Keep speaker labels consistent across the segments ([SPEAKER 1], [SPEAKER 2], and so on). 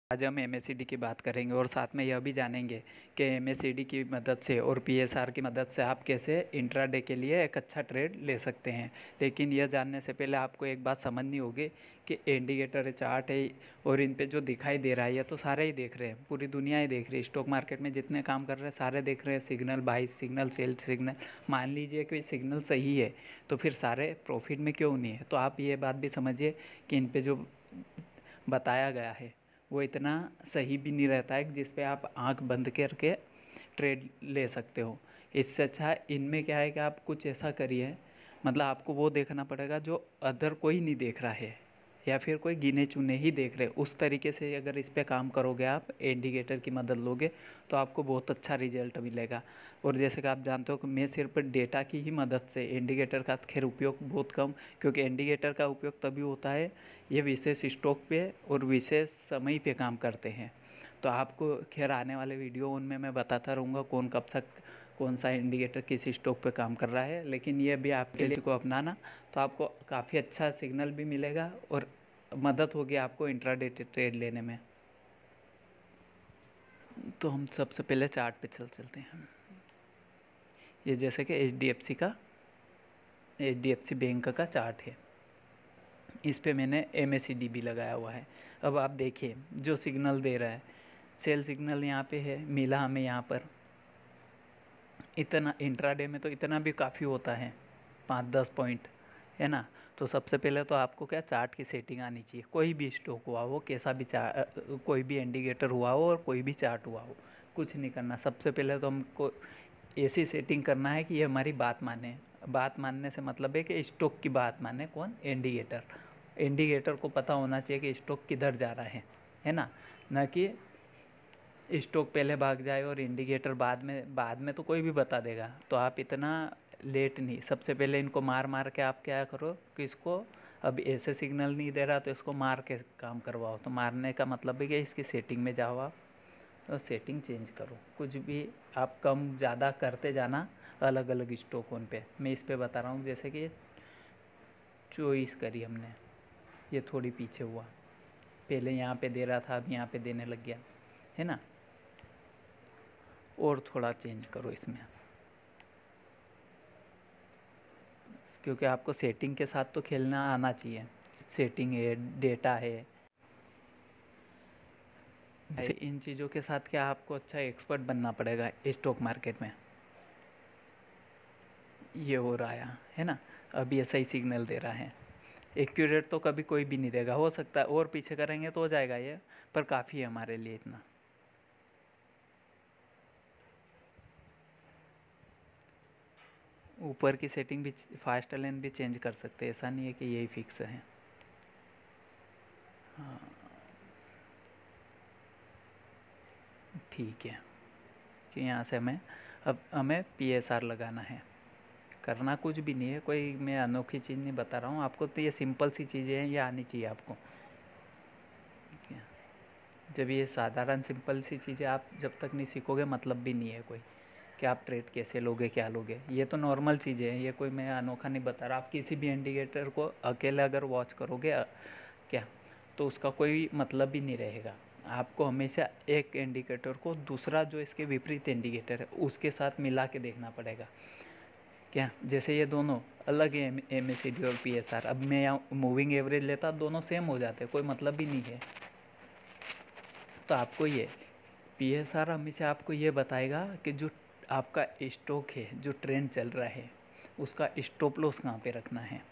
[SPEAKER 1] आज हम एमएससीडी की बात करेंगे और साथ में यह भी जानेंगे कि एमएससीडी की मदद से और पीएसआर की मदद से आप कैसे इंट्राडे के लिए एक अच्छा ट्रेड ले सकते हैं। लेकिन यह जानने से पहले आपको एक बात समझनी होगी कि इंडिकेटर है, चार्ट है और इन पे जो दिखाई दे रहा है ये तो सारे ही देख रहे हैं, पूरी दुनिया ही देख रही है। स्टॉक मार्केट में जितने काम कर रहे हैं सारे देख रहे हैं, signal by signal, sell signal. मान लीजिए कि सिग्नल सही है तो फिर सारे प्रॉफिट में क्यों नहीं है। तो आप ये बात भी समझिए कि इन पे जो बताया गया है वो इतना सही भी नहीं रहता है जिस पे आप आंख बंद करके ट्रेड ले सकते हो। इससे अच्छा इनमें क्या है कि आप कुछ ऐसा करिए, मतलब आपको वो देखना पड़ेगा जो अदर कोई नहीं देख रहा है या फिर कोई गिने चुने ही देख रहे। उस तरीके से अगर इस पे काम करोगे, आप इंडिकेटर की मदद लोगे तो आपको बहुत अच्छा रिजल्ट मिलेगा। और जैसे कि आप जानते हो कि मैं सिर्फ डेटा की ही मदद से, इंडिकेटर का खैर उपयोग बहुत कम, क्योंकि इंडिकेटर का उपयोग तभी होता है ये विशेष स्टॉक पे और विशेष समय पे काम करते हैं। तो आपको खैर आने वाले वीडियो उनमें मैं बताता रहूँगा कौन कब तक कौन सा इंडिकेटर किस स्टॉक पे काम कर रहा है। लेकिन ये भी आपके लिए को अपनाना तो आपको काफ़ी अच्छा सिग्नल भी मिलेगा और मदद होगी आपको इंट्राडे ट्रेड लेने में। तो हम सबसे पहले चार्ट पे चलते हैं। ये जैसे कि H D F C bank का चार्ट है, इस पे मैंने एमएससीडी भी लगाया हुआ है। अब आप देखिए जो सिग्नल दे रहा है, सेल सिग्नल यहाँ पे है, मिला हमें यहाँ पर इतना। इंट्राडे में तो इतना भी काफ़ी होता है, 5-10 पॉइंट, है ना। तो सबसे पहले तो आपको क्या चार्ट की सेटिंग आनी चाहिए। कोई भी स्टॉक हुआ हो, कैसा भी कोई भी इंडिकेटर हुआ हो और कोई भी चार्ट हुआ हो, कुछ नहीं करना। सबसे पहले तो हमको ऐसी सेटिंग करना है कि ये हमारी बात माने। बात मानने से मतलब है कि स्टॉक की बात माने, कौन, इंडिकेटर। इंडिकेटर को पता होना चाहिए कि स्टॉक किधर जा रहा है ना। न कि स्टॉक पहले भाग जाए और इंडिकेटर बाद में तो कोई भी बता देगा। तो आप इतना लेट नहीं, सबसे पहले इनको मार मार के आप क्या करो कि इसको, अब ऐसे सिग्नल नहीं दे रहा तो इसको मार के काम करवाओ। तो मारने का मतलब है कि इसकी सेटिंग में जाओ आप और सेटिंग चेंज करो। कुछ भी आप कम ज़्यादा करते जाना अलग अलग स्टॉकों पे। मैं इस पे बता रहा हूँ, जैसे कि चॉइस करी हमने, ये थोड़ी पीछे हुआ, पहले यहाँ पे दे रहा था अब यहाँ पे देने लग गया, है ना। और थोड़ा चेंज करो इसमें, क्योंकि आपको सेटिंग के साथ तो खेलना आना चाहिए। सेटिंग है, डेटा है, इन चीज़ों के साथ क्या आपको अच्छा एक्सपर्ट बनना पड़ेगा स्टॉक मार्केट में। ये हो रहा है ना। अब ये सही सिग्नल दे रहा है। एक्यूरेट तो कभी कोई भी नहीं देगा, हो सकता है और पीछे करेंगे तो हो जाएगा ये, पर काफ़ी है हमारे लिए इतना। ऊपर की सेटिंग भी, फास्ट लेन भी चेंज कर सकते हैं, ऐसा नहीं है कि यही फिक्स है। हाँ ठीक है, कि यहाँ से हमें पीएसआर लगाना है। करना कुछ भी नहीं है, कोई मैं अनोखी चीज़ नहीं बता रहा हूँ आपको। तो ये सिंपल सी चीज़ें हैं, ये आनी चाहिए आपको। ठीक है, जब ये साधारण सिंपल सी चीज़ें आप जब तक नहीं सीखोगे मतलब भी नहीं है कोई कि आप ट्रेड कैसे लोगे, क्या लोगे। ये तो नॉर्मल चीज़ें हैं, ये कोई मैं अनोखा नहीं बता रहा। आप किसी भी इंडिकेटर को अकेले अगर वॉच करोगे क्या, तो उसका कोई मतलब ही नहीं रहेगा। आपको हमेशा एक इंडिकेटर को दूसरा जो इसके विपरीत इंडिकेटर है उसके साथ मिला के देखना पड़ेगा। क्या, जैसे ये दोनों अलग है, एमएससीडी और पीएसआर, अब मैं यहाँ मूविंग एवरेज लेता दोनों सेम हो जाते, कोई मतलब भी नहीं है। तो आपको ये पीएसआर हमेशा आपको ये बताएगा कि जो आपका स्टॉक है, जो ट्रेंड चल रहा है, उसका स्टॉप लॉस कहाँ पे रखना है।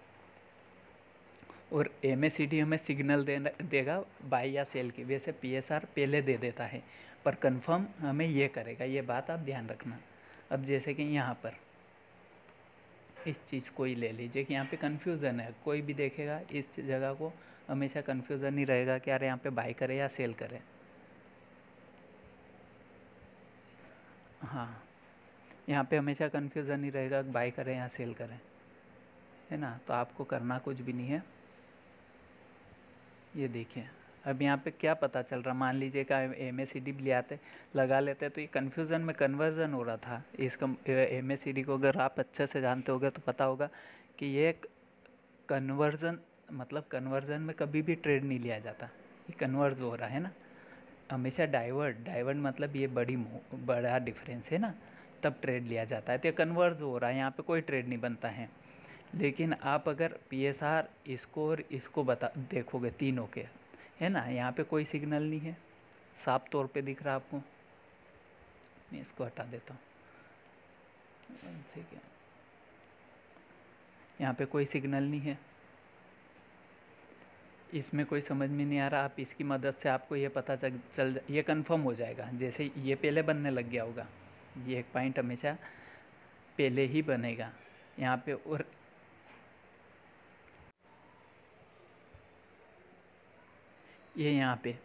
[SPEAKER 1] और एमएससीडी हमें सिग्नल देगा बाई या सेल की, वैसे पीएसआर पहले दे देता है पर कंफर्म हमें ये करेगा। ये बात आप ध्यान रखना। अब जैसे कि यहाँ पर इस चीज़ को ही ले लीजिए कि यहाँ पे कन्फ्यूज़न है, कोई भी देखेगा इस जगह को हमेशा कन्फ्यूज़न ही रहेगा कि यार यहाँ पे बाई करें या सेल करें। हाँ, यहाँ पे हमेशा कन्फ्यूज़न ही रहेगा बाई करें या सेल करें, है ना। तो आपको करना कुछ भी नहीं है। ये देखिए अब यहाँ पे क्या पता चल रहा, मान लीजिए का एमएससीडी भी लगा लेते तो ये कन्फ्यूज़न में कन्वर्जन हो रहा था। इस एमएससीडी को अगर आप अच्छे से जानते होगे तो पता होगा कि ये कन्वर्जन, मतलब कन्वर्जन में कभी भी ट्रेड नहीं लिया जाता, ये कन्वर्ज हो रहा है ना। हमेशा डाइवर्ट मतलब ये बड़ा डिफरेंस है ना, तब ट्रेड लिया जाता है। तो कन्वर्ज हो रहा है, यहाँ पे कोई ट्रेड नहीं बनता है। लेकिन आप अगर PSR इसको और इसको देखोगे तीनों के, है ना, यहाँ पे कोई सिग्नल नहीं है, साफ तौर पे दिख रहा है आपको। मैं इसको हटा देता हूँ, ठीक है, यहाँ पे कोई सिग्नल नहीं है, इसमें कोई समझ में नहीं आ रहा। आप इसकी मदद से आपको ये पता ये कंफर्म हो जाएगा। जैसे ये पहले बनने लग गया होगा, ये एक पॉइंट हमेशा पहले ही बनेगा यहाँ पे। और ये यहाँ पे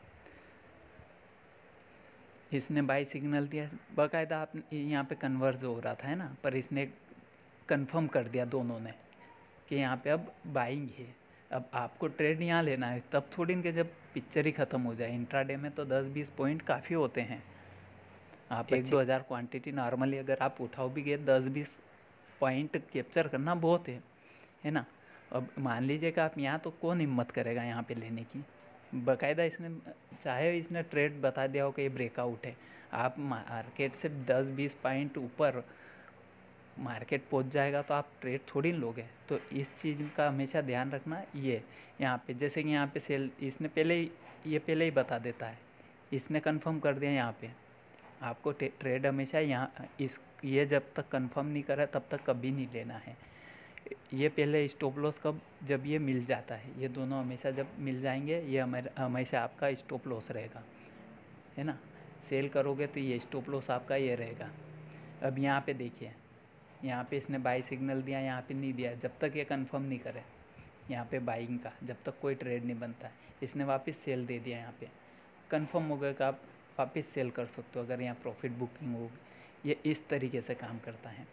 [SPEAKER 1] इसने बाई सिग्नल दिया बाकायदा, आप यहाँ पे कन्वर्ज हो रहा था, है ना, पर इसने कंफर्म कर दिया दोनों ने कि यहाँ पे अब बाइंग है। अब आपको ट्रेड यहाँ लेना है, तब थोड़ी इनके जब पिक्चर ही ख़त्म हो जाए। इंट्राडे में तो 10-20 पॉइंट काफ़ी होते हैं। आप 1-2 हज़ार क्वांटिटी नॉर्मली अगर आप उठाओ भी गए, 10-20 पॉइंट कैप्चर करना बहुत है ना। अब मान लीजिए कि आप यहाँ, तो कौन हिम्मत करेगा यहाँ पे लेने की। बाकायदा इसने ट्रेड बता दिया हो कि ये ब्रेकआउट है, आप मार्केट से 10-20 पॉइंट ऊपर मार्केट पहुंच जाएगा तो आप ट्रेड थोड़ी लोगे। तो इस चीज़ का हमेशा ध्यान रखना। ये यहाँ पे जैसे कि यहाँ पे सेल इसने पहले ही बता देता है, इसने कंफर्म कर दिया। यहाँ पे आपको ट्रेड हमेशा ये जब तक कंफर्म नहीं करा तब तक कभी नहीं लेना है। ये पहले स्टॉप लॉस जब ये मिल जाता है, ये दोनों हमेशा जब मिल जाएंगे, ये हमेशा आपका स्टॉप लॉस रहेगा, है ना। सेल करोगे तो ये स्टॉप लॉस आपका ये रहेगा। अब यहाँ पे देखिए, यहाँ पे इसने बाई सिग्नल दिया, यहाँ पे नहीं दिया। जब तक ये कंफर्म नहीं करे यहाँ पे बाइंग का, जब तक कोई ट्रेड नहीं बनता है। इसने वापस सेल दे दिया, यहाँ पे कंफर्म हो गया कि आप वापस सेल कर सकते हो अगर यहाँ प्रॉफिट बुकिंग होगी। ये इस तरीके से काम करता है।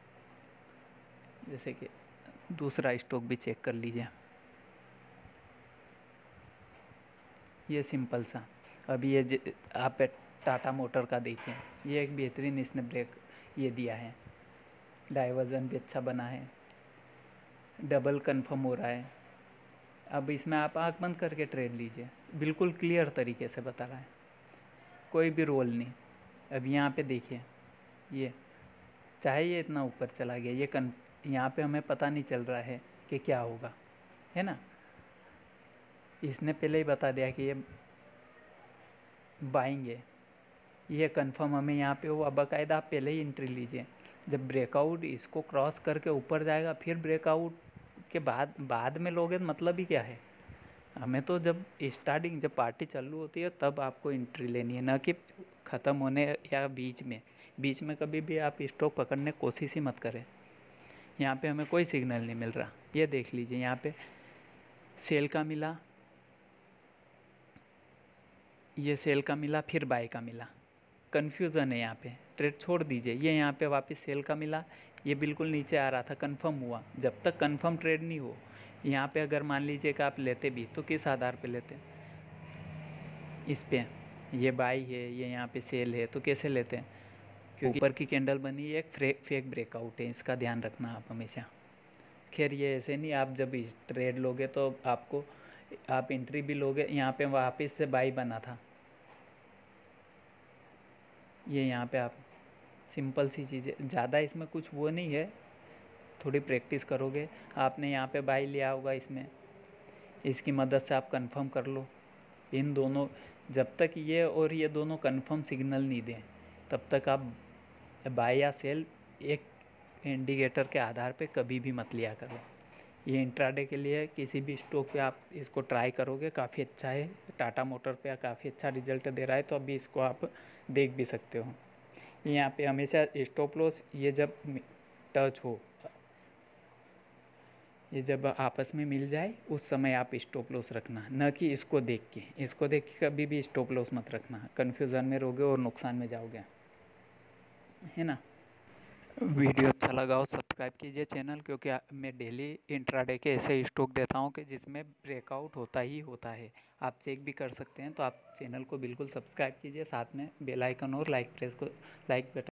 [SPEAKER 1] जैसे कि दूसरा स्टॉक भी चेक कर लीजिए, ये सिंपल सा। अभी ये आप टाटा मोटर का देखिए, ये एक बेहतरीन इसने ब्रेक ये दिया है, डाइवर्जन भी अच्छा बना है, डबल कंफर्म हो रहा है। अब इसमें आप आँख बंद करके ट्रेड लीजिए, बिल्कुल क्लियर तरीके से बता रहा है, कोई भी रोल नहीं। अब यहाँ पे देखिए, ये चाहे ये इतना ऊपर चला गया, यहाँ पे हमें पता नहीं चल रहा है कि क्या होगा, है ना। इसने पहले ही बता दिया कि ये बाइंग है, ये कंफर्म हमें यहाँ पे हुआ। बाकायदा आप पहले ही एंट्री लीजिए। जब ब्रेकआउट इसको क्रॉस करके ऊपर जाएगा, फिर ब्रेकआउट के बाद में लोगे, मतलब ही क्या है। हमें तो जब पार्टी चालू होती है तब आपको एंट्री लेनी है, ना कि ख़त्म होने या बीच में कभी भी आप स्टॉक पकड़ने की कोशिश ही मत करें। यहाँ पे हमें कोई सिग्नल नहीं मिल रहा, ये देख लीजिए, यहाँ पे सेल का मिला, ये सेल का मिला, फिर बाय का मिला, कन्फ्यूज़न है यहाँ पे, ट्रेड छोड़ दीजिए। ये यहाँ पे वापस सेल का मिला, ये बिल्कुल नीचे आ रहा था, कंफर्म हुआ। जब तक कंफर्म ट्रेड नहीं हो, यहाँ पे अगर मान लीजिए कि आप लेते भी, तो किस आधार पे लेते, इस पे ये बाई है, ये यहाँ पे सेल है, तो कैसे लेते हैं, क्योंकि ऊपर की कैंडल बनी है, एक फेक ब्रेकआउट है, इसका ध्यान रखना आप हमेशा। खैर ये ऐसे नहीं, आप जब ट्रेड लोगे तो आप एंट्री भी लोगे। यहाँ पे वापस से बाई बना था, ये यहाँ पे आप सिंपल सी चीज़ें, ज़्यादा इसमें कुछ वो नहीं है, थोड़ी प्रैक्टिस करोगे। आपने यहाँ पे बाई लिया होगा, इसकी मदद से आप कंफर्म कर लो। इन दोनों, जब तक ये दोनों कंफर्म सिग्नल नहीं दें, तब तक आप बाई या सेल एक इंडिकेटर के आधार पे कभी भी मत लिया करो। ये इंट्राडे के लिए किसी भी स्टॉक पे आप इसको ट्राई करोगे, काफ़ी अच्छा है। टाटा मोटर पे काफ़ी अच्छा रिजल्ट दे रहा है, तो अभी इसको आप देख भी सकते हो। यहाँ पे हमेशा स्टॉप लॉस ये जब टच हो, ये जब आपस में मिल जाए, उस समय आप स्टॉप लॉस रखना, न कि इसको देख के कभी भी स्टॉप लॉस मत रखना। कन्फ्यूज़न में रहोगे और नुकसान में जाओगे, है ना। वीडियो अच्छा लगा हो सब्सक्राइब कीजिए चैनल, क्योंकि मैं डेली इंट्राडे के ऐसे स्टॉक देता हूँ कि जिसमें ब्रेकआउट होता ही होता है। आप चेक भी कर सकते हैं, तो आप चैनल को बिल्कुल सब्सक्राइब कीजिए, साथ में बेल आइकन और लाइक बटन